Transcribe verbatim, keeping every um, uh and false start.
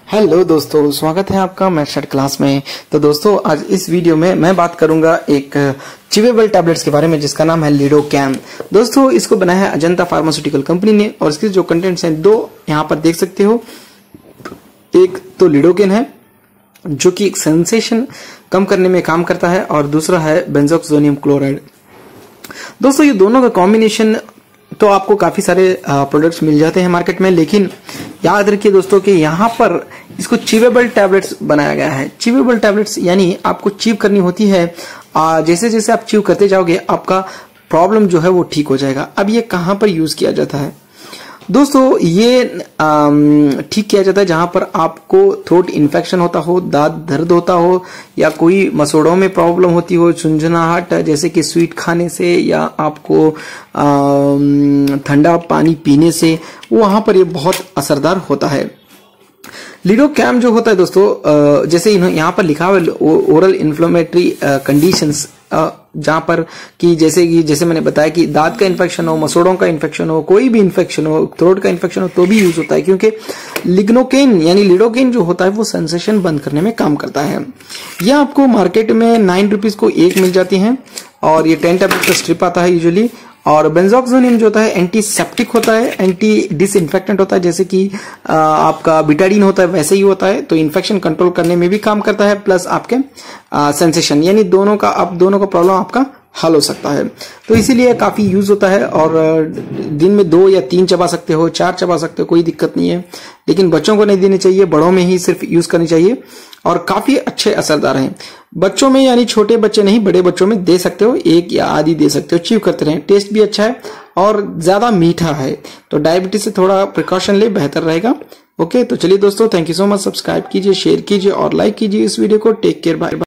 Hello दोस्तों, स्वागत है आपका मैथ्स क्लास में। तो दोस्तों आज इस वीडियो में मैं बात करूंगा एक चिवेबल टैबलेट्स के बारे में जिसका नाम है लिडोकैम। दोस्तों इसको बनाया है अजंता फार्मास्यूटिकल कंपनी ने और इसके जो कंटेंट्स हैं दो यहाँ पर देख सकते हो। एक तो लिडोकेन है जो कि सेंसेशन कम करने में काम करता है और दूसरा है बेंजोक्सोनियम क्लोराइड। दोस्तों ये दोनों का कॉम्बिनेशन तो आपको काफी सारे प्रोडक्ट्स मिल जाते हैं मार्केट में, लेकिन याद रखिए दोस्तों कि यहाँ पर इसको चिवेबल टैबलेट्स बनाया गया है। चिवेबल टैबलेट्स यानी आपको चीव करनी होती है, जैसे जैसे आप चीव करते जाओगे आपका प्रॉब्लम जो है वो ठीक हो जाएगा। अब ये कहाँ पर यूज किया जाता है दोस्तों? ये ठीक किया जाता है जहां पर आपको थ्रोट इन्फेक्शन होता हो, दांत दर्द होता हो या कोई मसोड़ों में प्रॉब्लम होती हो, झुंझुनाहट जैसे कि स्वीट खाने से या आपको ठंडा पानी पीने से, वहां पर ये बहुत असरदार होता है। लिडोकैम जो होता है दोस्तों, जैसे यहाँ पर लिखा हुआ है ओरल इन्फ्लेमेटरी कंडीशंस, जहां पर कि जैसे कि जैसे मैंने बताया कि दांत का इन्फेक्शन हो, मसोड़ों का इन्फेक्शन हो, कोई भी इन्फेक्शन हो, थ्रोट का इन्फेक्शन हो तो भी यूज होता है, क्योंकि लिग्नोकेन यानी लिडोकेन जो होता है वो सेंसेशन बंद करने में काम करता है। यह आपको मार्केट में नाइन रुपीज को एक मिल जाती है और ये टेन टैबलेट का स्ट्रिप आता है यूजुअली। और बेंजोक्सोनियम जो होता है एंटीसेप्टिक होता है, एंटी डिसइंफेक्टेंट होता है, जैसे कि आपका बिटाडीन होता है वैसे ही होता है, तो इन्फेक्शन कंट्रोल करने में भी काम करता है, प्लस आपके सेंसेशन यानी दोनों का आप दोनों का प्रॉब्लम आपका हल हो सकता है। तो इसीलिए काफी यूज होता है और दिन में दो या तीन चबा सकते हो, चार चबा सकते हो, कोई दिक्कत नहीं है, लेकिन बच्चों को नहीं देनी चाहिए, बड़ों में ही सिर्फ यूज करनी चाहिए और काफी अच्छे असरदार हैं। बच्चों में यानी छोटे बच्चे नहीं, बड़े बच्चों में दे सकते हो, एक या आधी दे सकते हो, चीव करते रहें। टेस्ट भी अच्छा है और ज्यादा मीठा है, तो डायबिटीज से थोड़ा प्रिकॉशन ले, बेहतर रहेगा। ओके, तो चलिए दोस्तों, thank you so much. Subscribe कीजिए, शेयर कीजिए और लाइक कीजिए इस वीडियो को। Take care, bye.